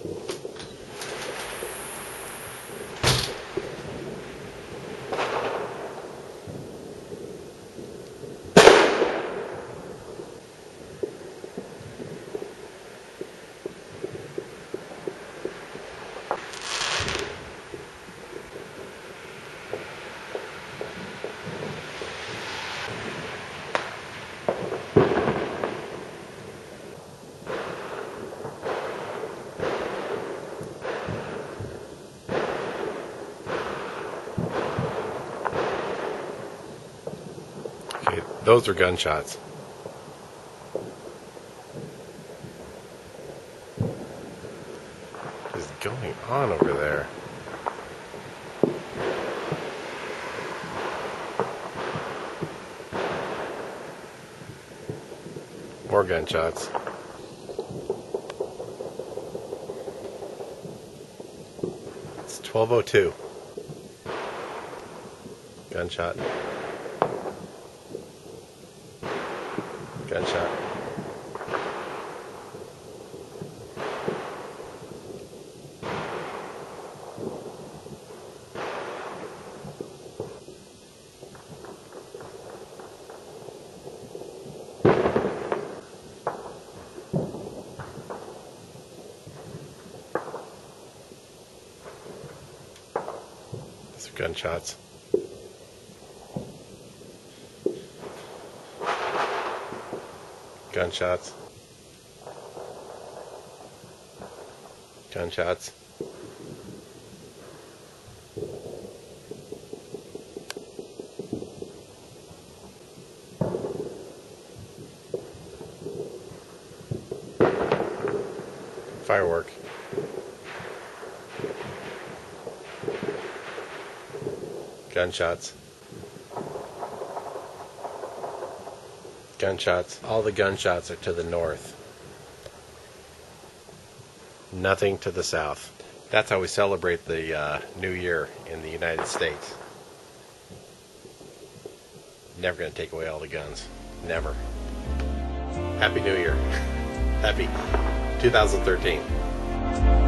Okay, those are gunshots. What is going on over there? More gunshots. It's 12:02. Gunshot. Gunshot. These are gunshots. Gunshots. Gunshots. Firework. Gunshots. Gunshots. All the gunshots are to the north. Nothing to the south. That's how we celebrate the New Year in the United States. Never going to take away all the guns. Never. Happy New Year. Happy 2013.